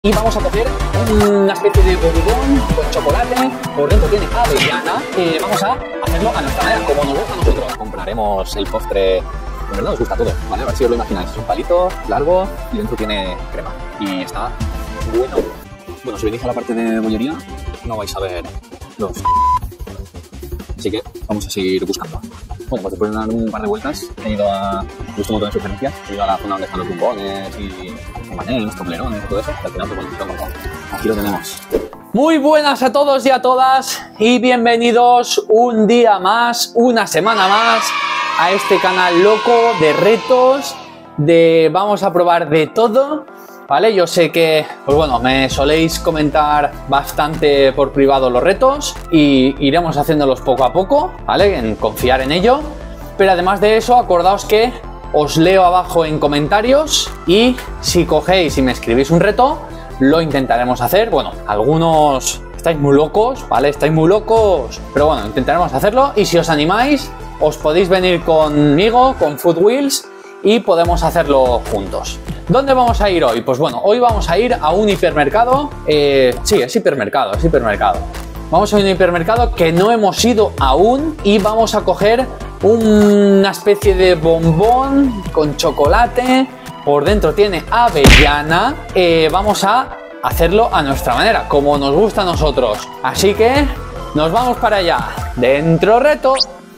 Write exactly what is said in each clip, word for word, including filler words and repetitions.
Y vamos a coger una especie de bombón con chocolate, por dentro tiene avellana. Eh, vamos a hacerlo a nuestra manera, como nos gusta a nosotros. Compraremos el postre, en verdad nos gusta todo, ¿vale? A ver si os lo imagináis. Es un palito largo y dentro tiene crema. Y está bueno. Bueno, si venís a la parte de bollería, no vais a ver los... Así que vamos a seguir buscando. Bueno, pues después de dar un par de vueltas, he ido a... He visto un montón de sugerencias. He ido a la zona donde están los bombones y... los toblerones y todo eso. Al final, pues bueno, lo he encontrado. Aquí lo tenemos. Muy buenas a todos y a todas. Y bienvenidos un día más, una semana más, a este canal loco de retos. De vamos a probar de todo. ¿Vale? Yo sé que, pues bueno, me soléis comentar bastante por privado los retos y iremos haciéndolos poco a poco, ¿vale? En confiar en ello. Pero además de eso, acordaos que os leo abajo en comentarios y si cogéis y me escribís un reto, lo intentaremos hacer. Bueno, algunos estáis muy locos, ¿vale? Estáis muy locos, pero bueno, intentaremos hacerlo y si os animáis, os podéis venir conmigo, con Food Wheels, y podemos hacerlo juntos. ¿Dónde vamos a ir hoy? Pues bueno, hoy vamos a ir a un hipermercado. Eh, sí, es hipermercado, es hipermercado. Vamos a un hipermercado que no hemos ido aún y vamos a coger una especie de bombón con chocolate. Por dentro tiene avellana. Eh, vamos a hacerlo a nuestra manera, como nos gusta a nosotros. Así que nos vamos para allá. Dentro reto.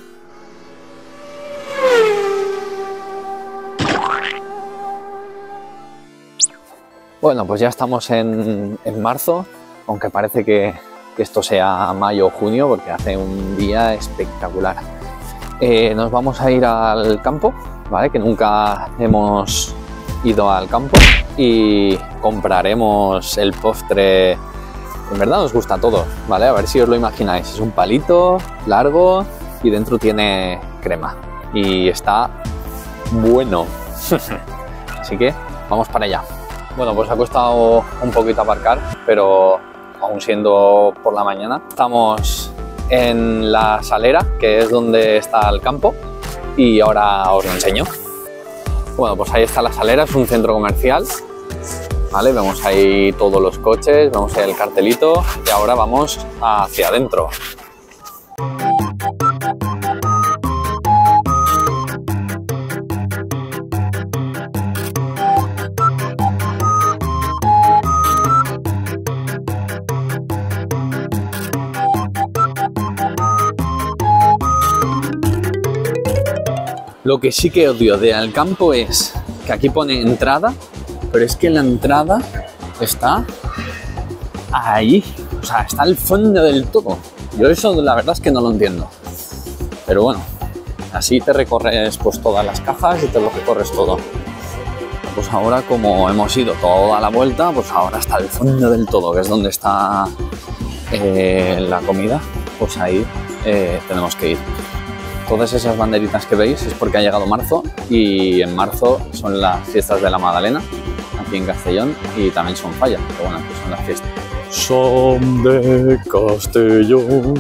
Bueno, pues ya estamos en, en marzo, aunque parece que, que esto sea mayo o junio, porque hace un día espectacular. Eh, nos vamos a ir al campo, ¿vale? Que nunca hemos ido al campo y compraremos el postre. En verdad nos gusta todo, ¿vale? A ver si os lo imagináis. Es un palito largo y dentro tiene crema y está bueno. Así que vamos para allá. Bueno, pues ha costado un poquito aparcar, pero aún siendo por la mañana. Estamos en la Salera, que es donde está el campo, y ahora os lo enseño. Bueno, pues ahí está la Salera, es un centro comercial, ¿vale? Vemos ahí todos los coches, vemos ahí el cartelito y ahora vamos hacia adentro. Lo que sí que odio de al campo es que aquí pone entrada, pero es que la entrada está ahí, o sea, está al fondo del todo. Yo eso la verdad es que no lo entiendo. Pero bueno, así te recorres pues todas las cajas y te lo recorres todo. Pues ahora, como hemos ido toda la vuelta, pues ahora está al fondo del todo, que es donde está eh, la comida, pues ahí eh, tenemos que ir. Todas esas banderitas que veis es porque ha llegado marzo y en marzo son las fiestas de la Magdalena aquí en Castellón y también son fallas, pero bueno, aquí son las fiestas. Son de Castellón.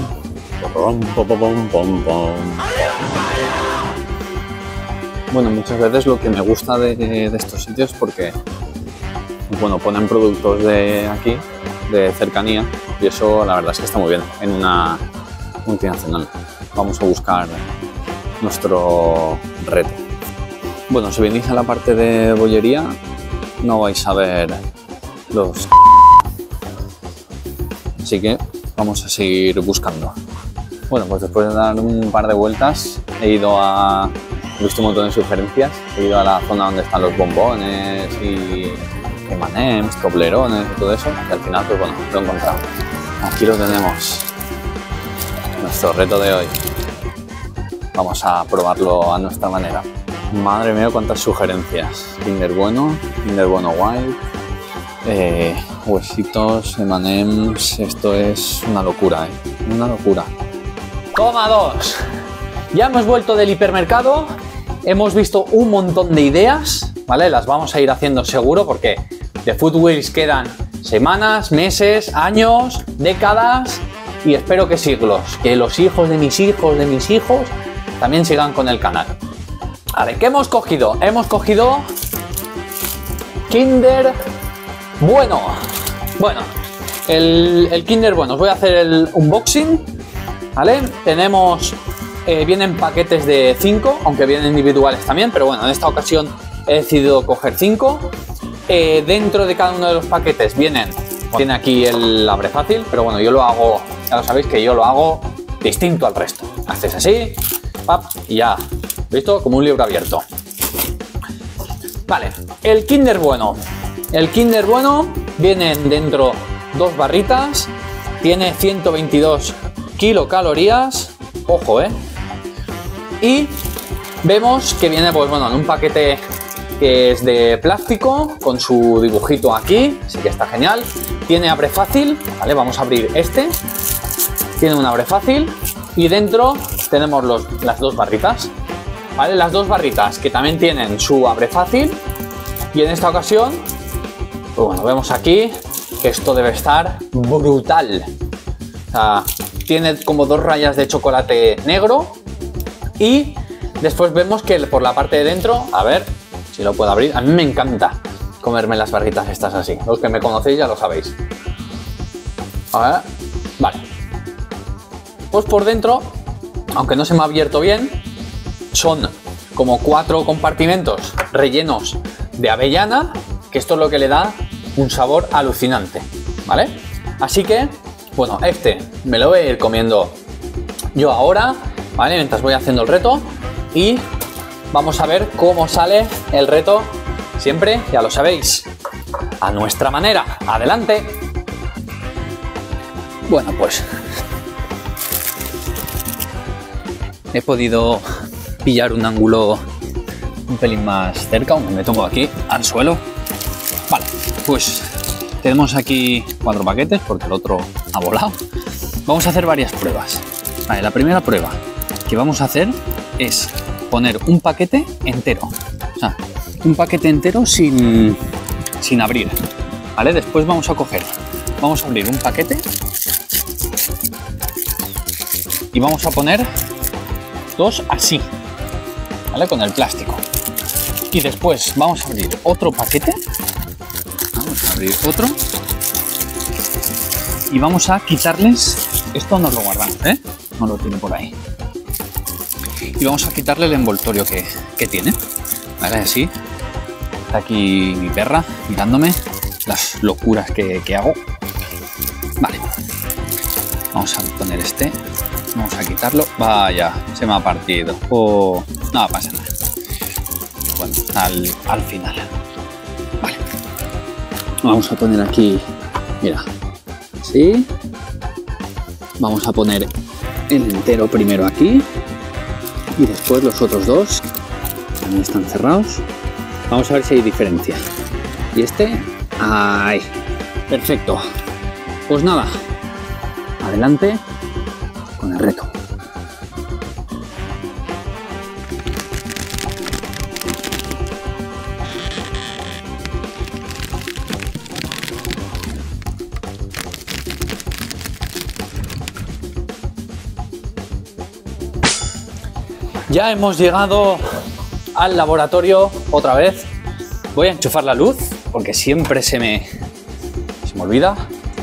Bueno, muchas veces lo que me gusta de, de estos sitios es porque bueno, ponen productos de aquí, de cercanía, y eso la verdad es que está muy bien en una multinacional. Vamos a buscar nuestro reto. Bueno, si venís a la parte de bollería, no vais a ver los... Así que vamos a seguir buscando. Bueno, pues después de dar un par de vueltas, he ido a... He visto un montón de sugerencias. He ido a la zona donde están los bombones y eme and eme's, toblerones y todo eso. Y al final, pues bueno, lo he encontrado. Aquí lo tenemos. Nuestro reto de hoy. Vamos a probarlo a nuestra manera. Madre mía, cuántas sugerencias. Kinder Bueno, Kinder Bueno White, eh, huesitos, eme and eme's. Esto es una locura, ¿eh? Una locura. Toma dos. Ya hemos vuelto del hipermercado. Hemos visto un montón de ideas, ¿vale? Las vamos a ir haciendo seguro porque de Food Wheels quedan semanas, meses, años, décadas y espero que siglos, que los hijos de mis hijos de mis hijos también sigan con el canal. A ver, ¿qué hemos cogido? Hemos cogido Kinder Bueno, bueno, el, el Kinder Bueno, os voy a hacer el unboxing, ¿vale? Tenemos, eh, vienen paquetes de cinco, aunque vienen individuales también, pero bueno, en esta ocasión he decidido coger cinco. Eh, dentro de cada uno de los paquetes vienen, tiene aquí el abre fácil, pero bueno, yo lo hago, ya lo sabéis que yo lo hago distinto al resto. Haces así, pap, y ya, ¿visto? Como un libro abierto. Vale, el Kinder Bueno. El Kinder Bueno viene dentro dos barritas, tiene ciento veintidós kilocalorías, ojo, eh. Y vemos que viene, pues bueno, en un paquete que es de plástico con su dibujito aquí, así que está genial. Tiene abre fácil, vale, vamos a abrir este. Tiene un abre fácil y dentro tenemos los, las dos barritas, vale, las dos barritas que también tienen su abre fácil. Y en esta ocasión, pues bueno, vemos aquí que esto debe estar brutal. O sea, tiene como dos rayas de chocolate negro y después vemos que por la parte de dentro, a ver si lo puedo abrir, a mí me encanta comerme las barritas estas así. Los que me conocéis ya lo sabéis. A ver, vale. Pues por dentro, aunque no se me ha abierto bien, son como cuatro compartimentos rellenos de avellana, que esto es lo que le da un sabor alucinante, ¿vale? Así que, bueno, este me lo voy a ir comiendo yo ahora, ¿vale? Mientras voy haciendo el reto y vamos a ver cómo sale el reto, siempre, ya lo sabéis, a nuestra manera. ¡Adelante! Bueno, pues he podido pillar un ángulo un pelín más cerca, aunque me tomo aquí al suelo. Vale, pues tenemos aquí cuatro paquetes porque el otro ha volado. Vamos a hacer varias pruebas. Vale, la primera prueba que vamos a hacer es poner un paquete entero, o sea, un paquete entero sin, sin abrir, ¿vale? Después vamos a coger, vamos a abrir un paquete y vamos a poner dos así, ¿vale? Con el plástico. Y después vamos a abrir otro paquete, vamos a abrir otro y vamos a quitarles, esto nos lo guardamos, ¿eh? No lo tiene por ahí. Y vamos a quitarle el envoltorio que, que tiene, ¿vale? Así, está aquí mi perra mirándome las locuras que, que hago. Vale, vamos a poner este, vamos a quitarlo. Vaya, se me ha partido. Oh, no pasa nada. Bueno, al, al final. Vale, vamos a poner aquí, mira, así. Vamos a poner el entero primero aquí. Y después los otros dos también están cerrados. Vamos a ver si hay diferencia. Y este, ¡ay! Perfecto. Pues nada, adelante con el reto. Ya hemos llegado al laboratorio otra vez. Voy a enchufar la luz porque siempre se me, se me olvida.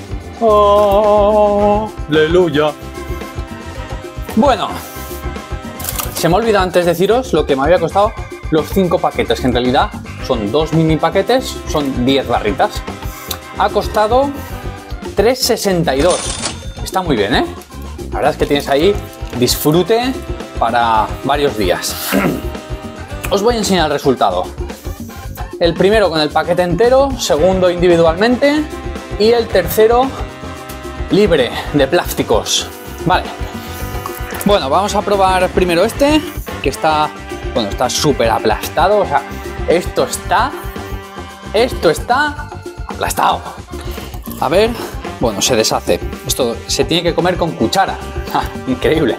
¡Oh, aleluya! Bueno, se me olvidó antes deciros lo que me había costado los cinco paquetes, que en realidad son dos mini paquetes, son diez barritas. Ha costado tres sesenta y dos. Está muy bien, ¿eh? La verdad es que tienes ahí disfrute para varios días. Os voy a enseñar el resultado. El primero con el paquete entero, segundo individualmente y el tercero libre de plásticos. Vale. Bueno, vamos a probar primero este, que está, bueno, está súper aplastado. O sea, esto está, esto está aplastado. A ver, bueno, se deshace. Esto se tiene que comer con cuchara. Increíble.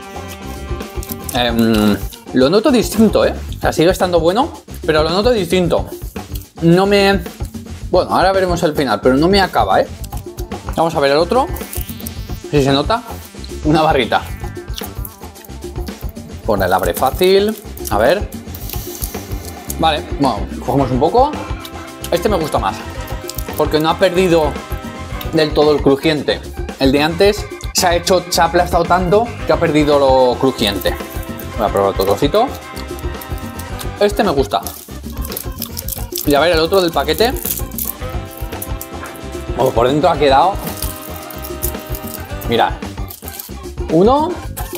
Eh, lo noto distinto, ¿eh? O sea, sigue estando bueno, pero lo noto distinto. No me... Bueno, ahora veremos el final, pero no me acaba, ¿eh? Vamos a ver el otro. Si se nota. Una barrita. Por el abre fácil. A ver. Vale, bueno, cogemos un poco. Este me gusta más. porque no ha perdido del todo el crujiente. El de antes se ha hecho, se ha aplastado tanto que ha perdido lo crujiente. Voy a probar otro trocito. Este me gusta. Y a ver el otro del paquete. Oh, por dentro ha quedado. Mirad. Uno.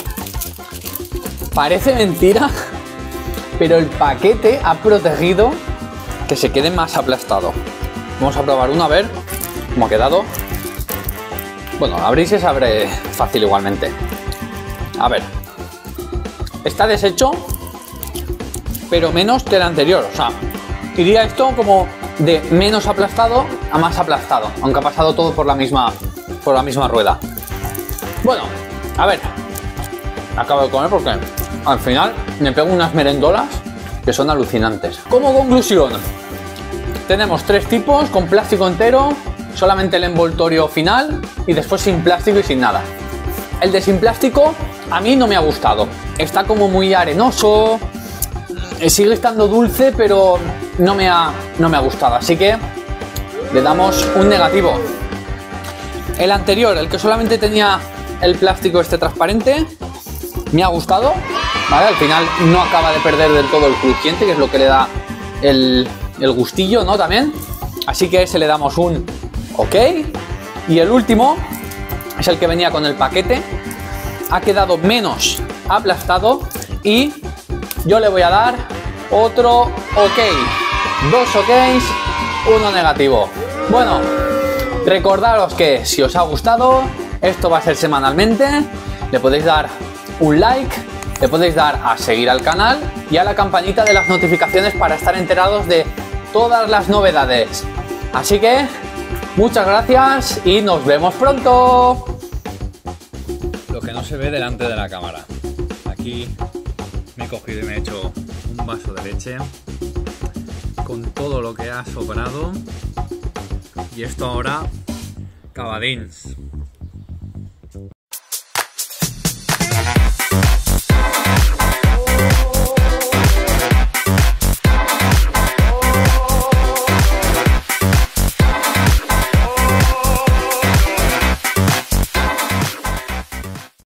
Parece mentira, pero el paquete ha protegido que se quede más aplastado. Vamos a probar uno a ver cómo ha quedado. Bueno, abrir se abre fácil igualmente. A ver. Está deshecho, pero menos que el anterior. O sea, iría esto como de menos aplastado a más aplastado, aunque ha pasado todo por la misma, por la misma rueda. Bueno, a ver. Acabo de comer porque al final me pego unas merendolas que son alucinantes. Como conclusión, tenemos tres tipos con plástico entero, solamente el envoltorio final y después sin plástico y sin nada. El de sin plástico a mí no me ha gustado. Está como muy arenoso, sigue estando dulce, pero no me ha, no me ha gustado. Así que le damos un negativo. El anterior, el que solamente tenía el plástico este transparente, me ha gustado. ¿Vale? Al final no acaba de perder del todo el crujiente, que es lo que le da el, el gustillo, ¿no? También. Así que ese le damos un ok. Y el último es el que venía con el paquete. Ha quedado menos aplastado y yo le voy a dar otro ok. Dos oks, uno negativo. Bueno, recordaros que si os ha gustado, esto va a ser semanalmente. Le podéis dar un like, le podéis dar a seguir al canal y a la campanita de las notificaciones para estar enterados de todas las novedades. Así que muchas gracias y nos vemos pronto. Lo que no se ve delante de la cámara. Aquí me he cogido y me he hecho un vaso de leche con todo lo que ha sobrado. Y esto ahora, cavadins.